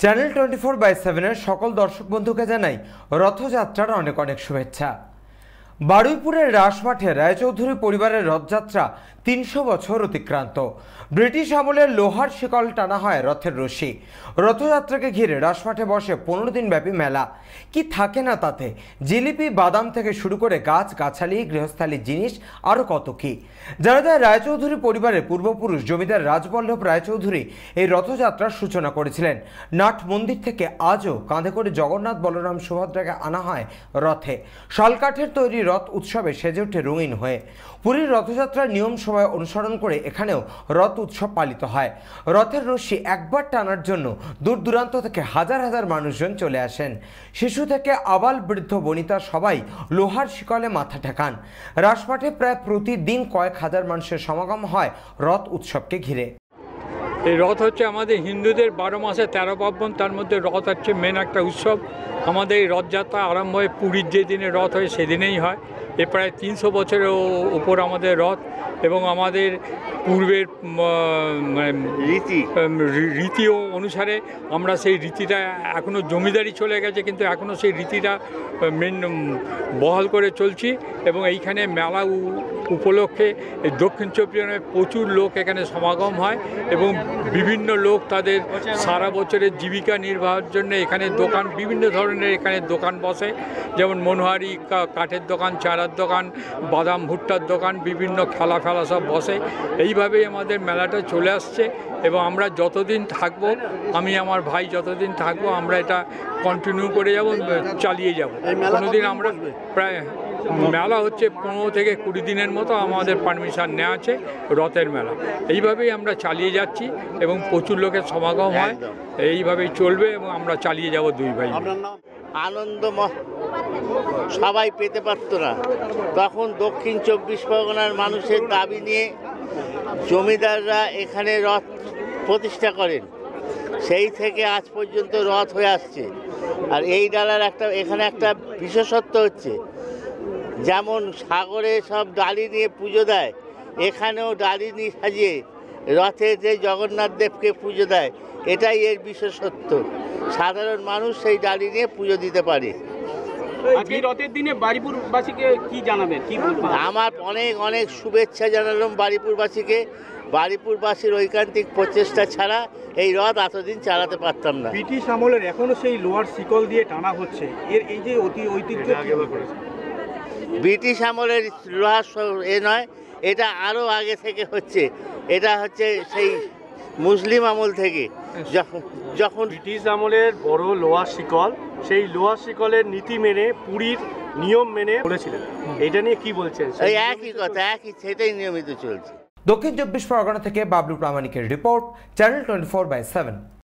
Channel 24/7 সকল দর্শক বন্ধুকে জানাই রথযাত্রার অনেক অনেক শুভেচ্ছা। বারুইপুরের রাসমাঠে রায়চৌধুরী পরিবারের রথযাত্রা ৩০০ বছর অতিক্রান্ত। ব্রিটিশ আমলের লোহার শিকল টানা হয় রথের রশি। রথযাত্রাকে ঘিরে রাসমাঠে বসে ১৫ দিন ব্যাপী মেলা। কি থাকে না তাতে, জিলিপি, বাদাম থেকে শুরু করে গাছ গাছালি, গৃহস্থালির জিনিস, আরও কত কি। জানা যায় রায়চৌধুরী পরিবারের পূর্বপুরুষ জমিদার রাজবল্লভ রায়চৌধুরী এই রথযাত্রার সূচনা করেছিলেন। নাট মন্দির থেকে আজও কাঁধে করে জগন্নাথ, বলরাম, সুভদ্রাকে আনা হয় রথে। শালকাঠের তৈরি রথ উৎসবে সেজে ওঠে রঙিন হয়ে। পুরীর রথযাত্রার নিয়ম সময় অনুসরণ করে এখানেও রথ উৎসব পালিত হয়। রথের রশ্মি একবার টানার জন্য দূর দূরান্ত থেকে হাজার হাজার মানুষজন চলে আসেন। শিশু থেকে আবাল বৃদ্ধ বনিতা সবাই লোহার শিকলে মাথা ঠেকান। রাসমাঠে প্রায় প্রতিদিন কয়েক হাজার মানুষের সমাগম হয় রথ উৎসবকে ঘিরে। এই রথ হচ্ছে আমাদের হিন্দুদের ১২ মাসে ১৩ পার্বণ, তার মধ্যে রথ হচ্ছে মেন একটা উৎসব। আমাদের এই রথযাত্রা আরম্ভ হয়ে পুরীর যে দিনে রথ হয় সেদিনেই হয়। এ প্রায় ৩০০ বছরের ওপর আমাদের রথ, এবং আমাদের পূর্বের রীতি অনুসারে আমরা সেই রীতিটা এখনও জমিদারি চলে গেছে, কিন্তু এখনও সেই রীতিটা মেন বহাল করে চলছি। এবং এইখানে মেলা উপলক্ষে দক্ষিণ চব্বিশ পরগনায় প্রচুর লোক এখানে সমাগম হয়, এবং বিভিন্ন লোক তাদের সারা বছরের জীবিকা নির্বাহের জন্য এখানে দোকান, বিভিন্ন ধরনের এখানে দোকান বসে, যেমন মনোহারি, কাঠের দোকান, চারার দোকান, বাদাম ভুট্টার দোকান, বিভিন্ন খেলা সব বসে। এইভাবেই আমাদের মেলাটা চলে আসছে, এবং আমরা যতদিন থাকবো, আমি আমার ভাই যতদিন থাকবো, আমরা এটা কন্টিনিউ করে যাব, চালিয়ে যাব। কোনোদিন আমরা প্রায় মেলা হচ্ছে ১৫ থেকে ২০ দিনের মতো আমাদের পারমিশন নেওয়া আছে রথের মেলা। এইভাবেই আমরা চালিয়ে যাচ্ছি, এবং প্রচুর লোকের সমাগম হয়। এইভাবেই চলবে, এবং আমরা চালিয়ে যাব দুই ভাই। আনন্দ সবাই পেতে পারত না, তখন দক্ষিণ চব্বিশ পরগনার মানুষের দাবি নিয়ে জমিদাররা এখানে রথ প্রতিষ্ঠা করেন। সেই থেকে আজ পর্যন্ত রথ হয়ে আসছে। আর এই ডালার এখানে একটা বিশেষত্ব হচ্ছে, যেমন সাগরে সব ডালি নিয়ে পুজো দেয়, এখানেও ডালি নিয়ে সাজিয়ে রথে যে জগন্নাথ দেবকে পুজো দেয়, এটাই এর বিশেষত্ব। সাধারণ মানুষ সেই ডালি নিয়ে পুজো দিতে পারে। রথের দিনে বারুইপুরবাসীকে কি জানাবেন, কি বলবেন? আমার অনেক অনেক শুভেচ্ছা জানালাম বারুইপুরবাসীকে। বারুইপুরবাসীর ঐকান্তিক প্রচেষ্টা ছাড়া এই রথ এতদিন চালাতে পারতাম না। ব্রিটিশ আমলের এখনো সেই লোহার শিকল দিয়ে টানা হচ্ছে, এর এই যে ঐতিহ্য ব্রিটিশ আমলের লোহার নয়, এটা আরও আগে থেকে হচ্ছে। এটা হচ্ছে সেই মুসলিম আমল থেকে, যখন ব্রিটিশ আমলের বড় লোহার শিকল, সেই লোহার শিকলের নীতি মেনে, পুরীর নিয়ম মেনে বলেছিলেন। এটা নিয়ে কি বলছেন? এই একই কথা, সেটাই নিয়মিত চলছে। দক্ষিণ চব্বিশ পরগনা থেকে বাবলু প্রামাণিকের রিপোর্ট, চ্যানেল 24/7।